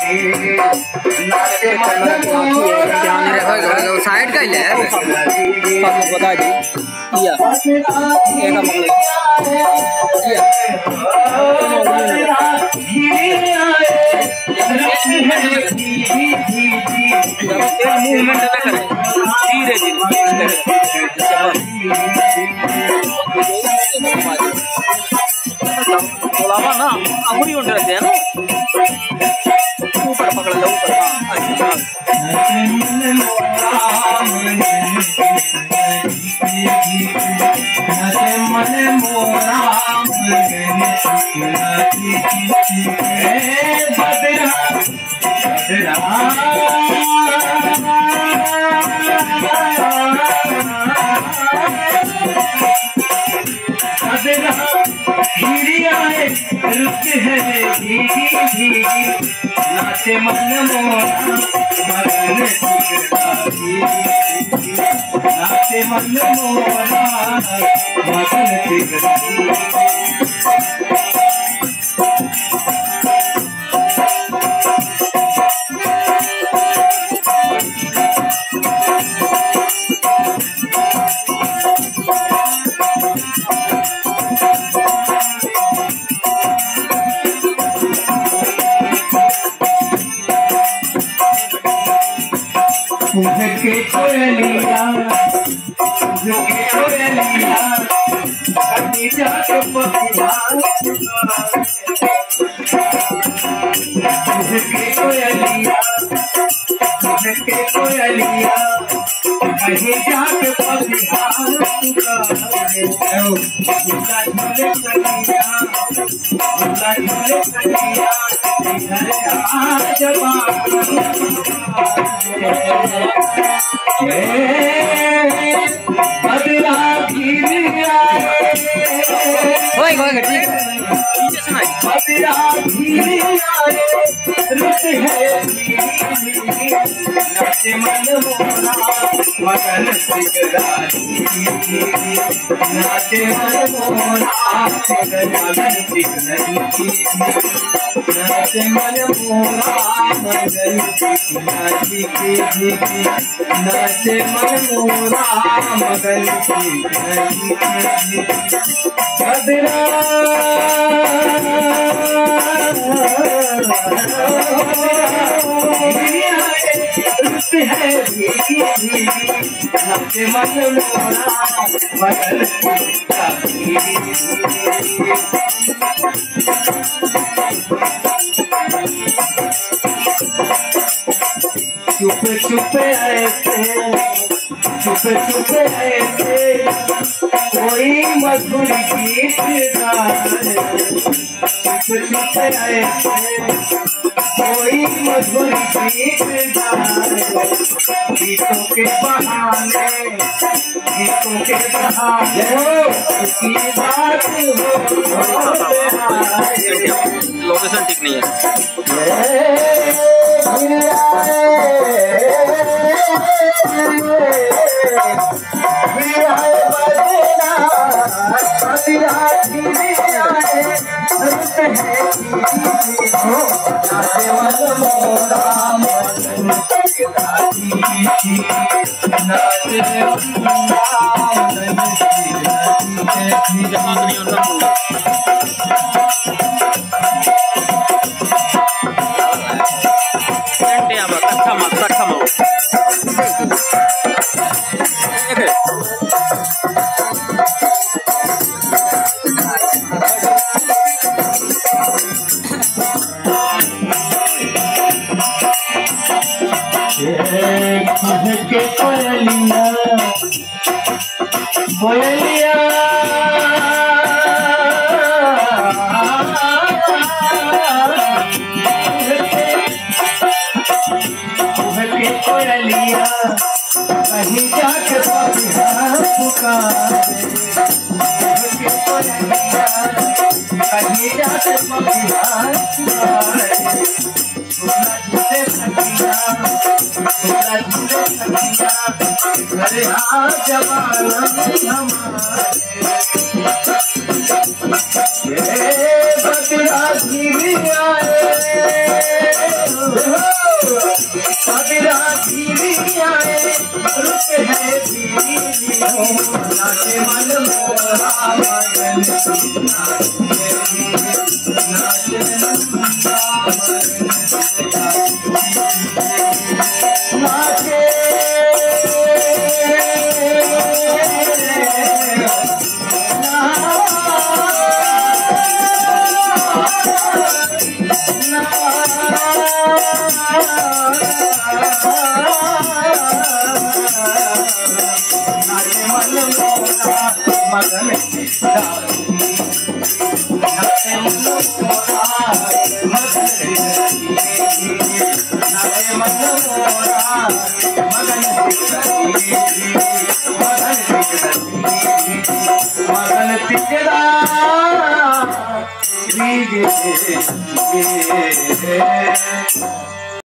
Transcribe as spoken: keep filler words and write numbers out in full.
side का ही है बता जी किया मूवमेंट ना करें धीरे धीरे थोड़ा ना अंगुली उठ रहते हैं ना ऊपर पकड़ लो ऊपर रुत है भीगी भीगी नाचे मन मोरा मगन नाचे मन मोरा मगन के कोयलिया के कोयलिया कभी जाके पपिया के कोयलिया के कोयलिया कहीं जाके पपिया झूला झूले कलिया झूला झूले कलिया घर आ जवा बदला धीरिया होय होय ठीक पीछे सुनाई बदला धीरिया रुत है नाचे मन मोरा मगन सिकरारी नाचे मन मोरा मगन सिकरारी नाचे मन मोरा मगन सिकरारी नाचे मन मोरा मगन सिकरारी बदला रुत है भीगी भीगी नाचे मन मोरा मगन सिकरारी चुप चुप ऐसे चुप चुप ऐसे कोई मधुर गीत गाए चुप चुप ऐसे कोई मधुर गीत गाए गीतों के बहाने गीतों के बहाने की बात हो लोकेशन ठीक नहीं है के कोयलिया कोयलिया के कोयलिया कहीं जाके पपिया पुकारे के कोयलिया कहीं जाके पपिया पुकारे झूला झूले सखिया झूला झूले सखिया घर आ जवाना हमारे बदला धीरे आए नाचे मन मोरा मगन नाचे नाचे मगन नाचे मन मोरा मगन नाचे मन मोरा मगन मगन तिकड़ा रीगे